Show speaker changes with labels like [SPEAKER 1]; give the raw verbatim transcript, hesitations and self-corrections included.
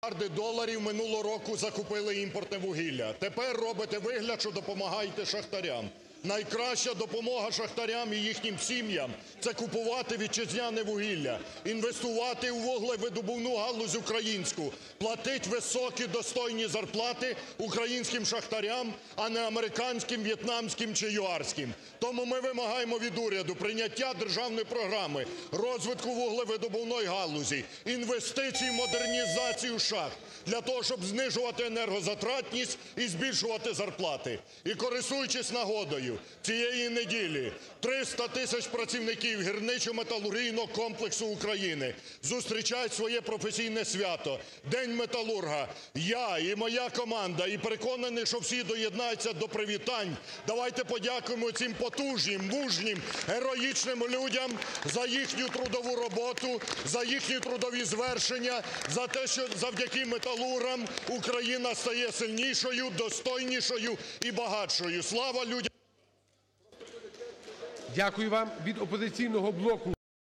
[SPEAKER 1] мільярди доларів минулого року закупили імпортне вугілля. Тепер робите вигляд, що допомагаєте шахтарям. Найкраща допомога шахтарям і їхнім сім'ям – це купувати вітчизняне вугілля, інвестувати у вуглевидобувну галузь українську, платити високі достойні зарплати українським шахтарям, а не американським, в'єтнамським чи юарським. Тому ми вимагаємо від уряду прийняття державної програми розвитку вуглевидобувної галузі, інвестицій в модернізацію шахт для того, щоб знижувати енергозатратність і збільшувати зарплати. І, користуючись нагодою, цієї неділі триста тисяч працівників гірничо-металургійного комплексу України зустрічають своє професійне свято – День металурга. Я і моя команда, і переконаний, що всі доєднаються до привітань. Давайте подякуємо цим потужним, мужнім, героїчним людям за їхню трудову роботу, за їхні трудові звершення, за те, що завдяки металургам Україна стає сильнішою, достойнішою і багатшою. Слава людям!
[SPEAKER 2] Дякую вам. Від "Опозиційного блоку"